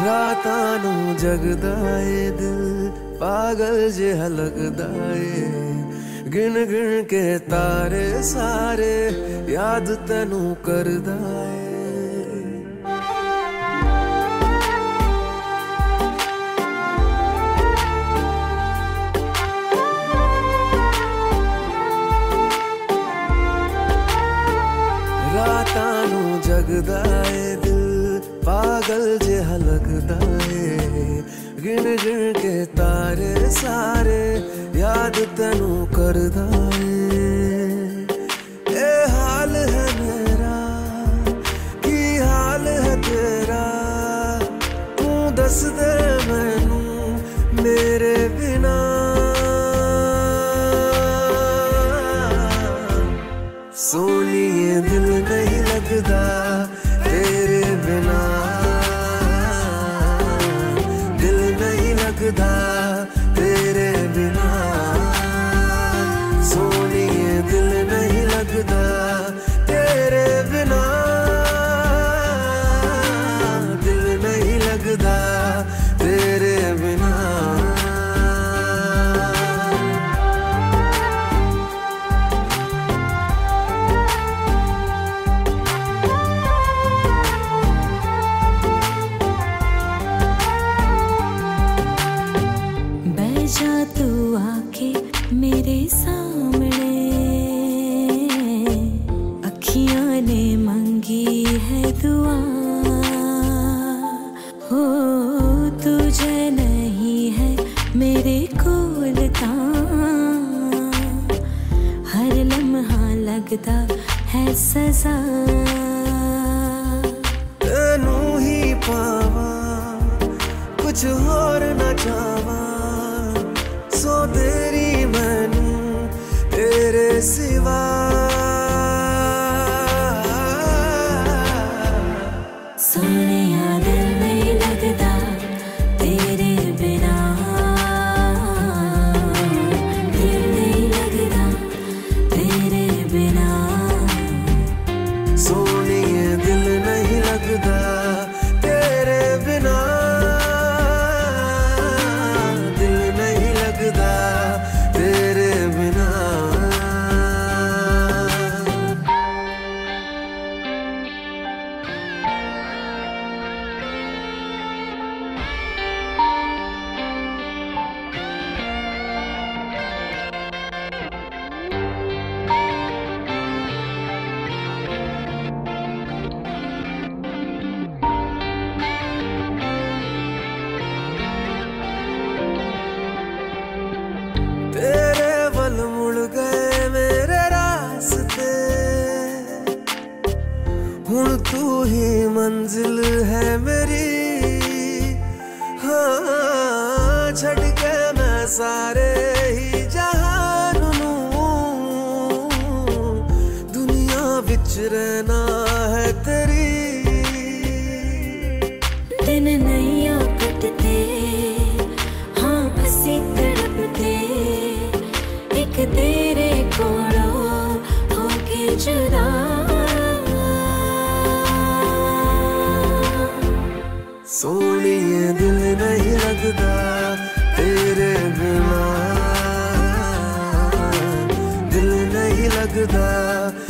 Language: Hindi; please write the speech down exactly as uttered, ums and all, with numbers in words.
रातां नूं जगदा ए दिल पागल जिहा लगदा ए गिन गिन के तारे सारे याद तैनू करदा ए रातां नूं जगदा ए दिल पागल जिहा लगदा ए गिन गिन के तारे सारे याद तैनू करदा ए ए हाल है मेरा की हाल है तेरा तू दस दे मैनू मेरे बिना सोनिए दिल नहीं लगदा तेरे बिना दिल नहीं लगदा तेरे बिना सोनिए दिल नहीं लगदा तेरे बिना दिल नहीं लगदा तेरे बिना तू आके मेरे सामने अखियां ने मंगी है दुआ हो तुझे नहीं है मेरे कोल हर लम्हा लगता है सजा तेनू ही पावा कुछ और न चावा सो तेरी मैनू तेरे सिवा सोनिया दिल नहीं लगदा तेरे बिना दिल नहीं लगदा तेरे बिना सोनिए दिल नहीं लगदा तेरे बिना तेरे बिना तेरे वल मुड़ गए मेरे रास्ते हुण तू ही मंजिल है मेरी हाँ छड़ के मैं सारे ही जहान नूं दुनिया विच रहना है तेरी दिन नैया कटते हाँ असी तड़पते एक तेरे कोलो होके जुदा सोनिए दिल नहीं लगदा तेरे बिना दिल नहीं लगदा